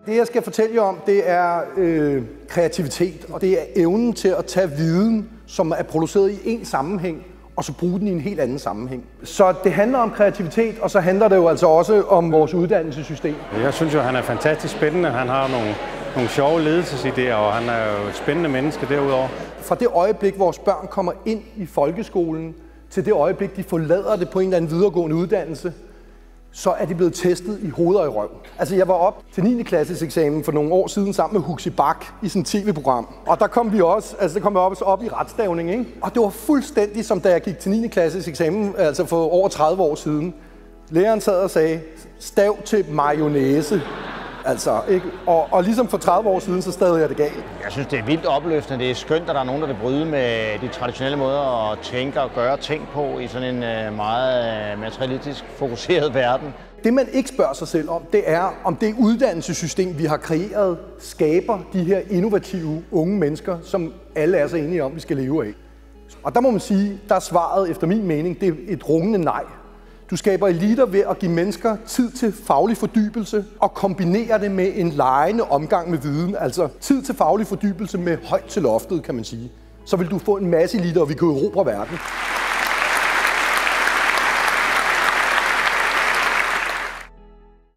Det, jeg skal fortælle jer om, det er kreativitet, og det er evnen til at tage viden, som er produceret i en sammenhæng, og så bruge den i en helt anden sammenhæng. Så det handler om kreativitet, og så handler det jo altså også om vores uddannelsessystem. Jeg synes jo, han er fantastisk spændende. Han har nogle sjove ledelsesidéer, og han er jo et spændende menneske derudover. Fra det øjeblik, vores børn kommer ind i folkeskolen, til det øjeblik, de forlader det på en eller anden videregående uddannelse, så er de blevet testet i hoved og i røv. Altså, jeg var op til 9. klasses eksamen for nogle år siden sammen med Huxi Bach i sådan et tv-program. Og der kom vi også op i retstavning, ikke? Og det var fuldstændig som da jeg gik til 9. klasses eksamen, altså for over 30 år siden. Læreren sad og sagde, stav til mayonnaise. Altså, ikke? Og ligesom for 30 år siden, så stavede jeg det galt. Jeg synes, det er vildt opløftende. Det er skønt, at der er nogen, der vil bryde med de traditionelle måder at tænke og gøre ting på i sådan en meget materialistisk fokuseret verden. Det, man ikke spørger sig selv om, det er, om det uddannelsessystem, vi har kreeret, skaber de her innovative unge mennesker, som alle er så enige om, vi skal leve af. Og der må man sige, der er svaret efter min mening, det er et rungende nej. Du skaber eliter ved at give mennesker tid til faglig fordybelse og kombinere det med en legende omgang med viden. Altså tid til faglig fordybelse med højt til loftet, kan man sige. Så vil du få en masse eliter, og vi kan erobre verden.